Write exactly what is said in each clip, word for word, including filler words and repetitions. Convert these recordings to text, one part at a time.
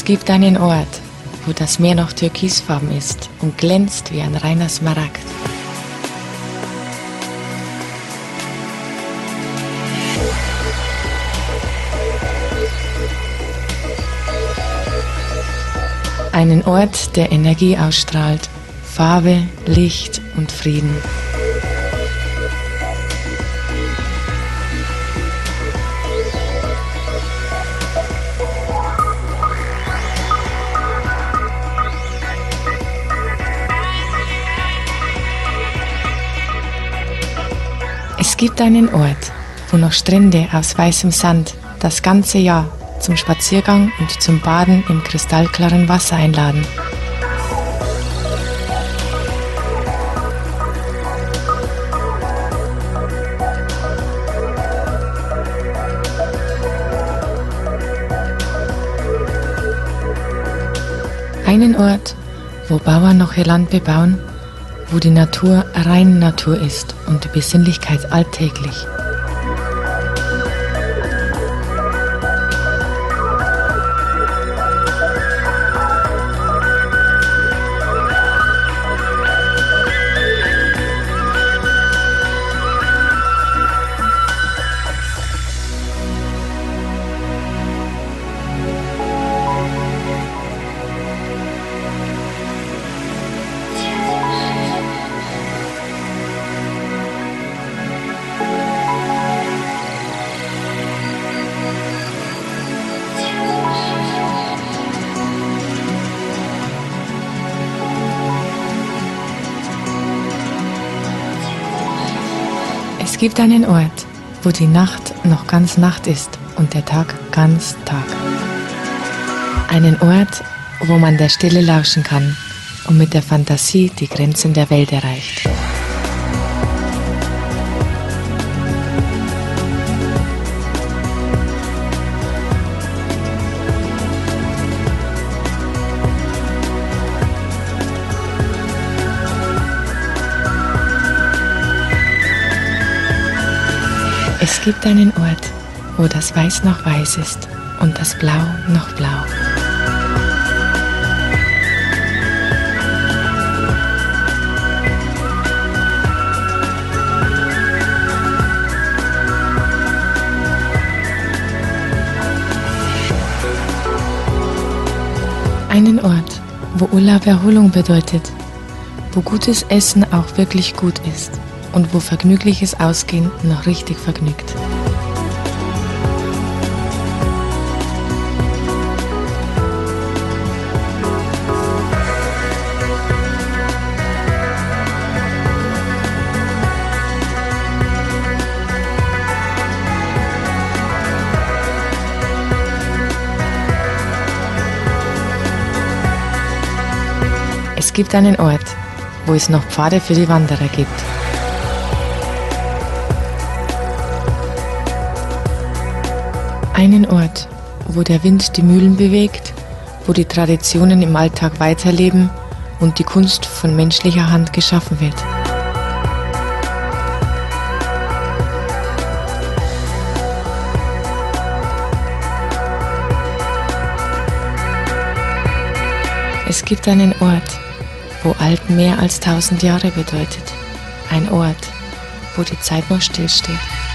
Es gibt einen Ort, wo das Meer noch türkisfarben ist und glänzt wie ein reiner Smaragd. Einen Ort, der Energie ausstrahlt, Farbe, Licht und Frieden. Es gibt einen Ort, wo noch Strände aus weißem Sand das ganze Jahr zum Spaziergang und zum Baden im kristallklaren Wasser einladen. Einen Ort, wo Bauern noch ihr Land bebauen, wo die Natur rein Natur ist und die Besinnlichkeit alltäglich. Es gibt einen Ort, wo die Nacht noch ganz Nacht ist und der Tag ganz Tag. Einen Ort, wo man der Stille lauschen kann und mit der Fantasie die Grenzen der Welt erreicht. Es gibt einen Ort, wo das Weiß noch weiß ist und das Blau noch blau. Einen Ort, wo Urlaub Erholung bedeutet, wo gutes Essen auch wirklich gut ist und wo vergnügliches Ausgehen noch richtig vergnügt. Es gibt einen Ort, wo es noch Pfade für die Wanderer gibt. Einen Ort, wo der Wind die Mühlen bewegt, wo die Traditionen im Alltag weiterleben und die Kunst von menschlicher Hand geschaffen wird. Es gibt einen Ort, wo alt mehr als tausend Jahre bedeutet. Ein Ort, wo die Zeit noch stillsteht.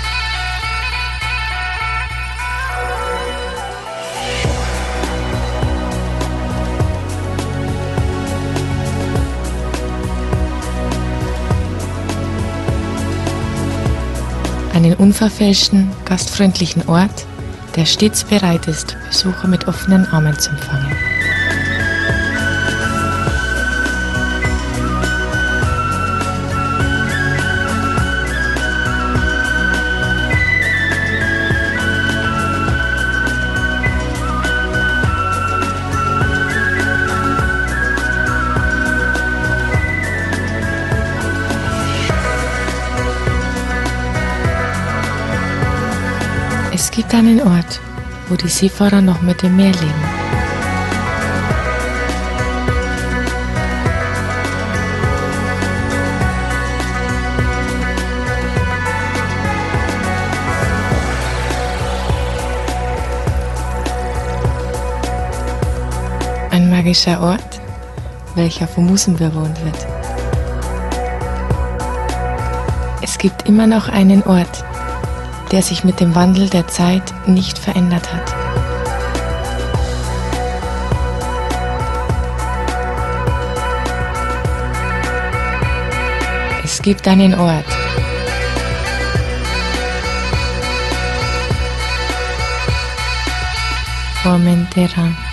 Einen unverfälschten, gastfreundlichen Ort, der stets bereit ist, Besucher mit offenen Armen zu empfangen. Es gibt einen Ort, wo die Seefahrer noch mit dem Meer leben. magischer Ort, welcher von Musen bewohnt wird. Es gibt immer noch einen Ort, der sich mit dem Wandel der Zeit nicht verändert hat. Es gibt einen Ort, Formentera.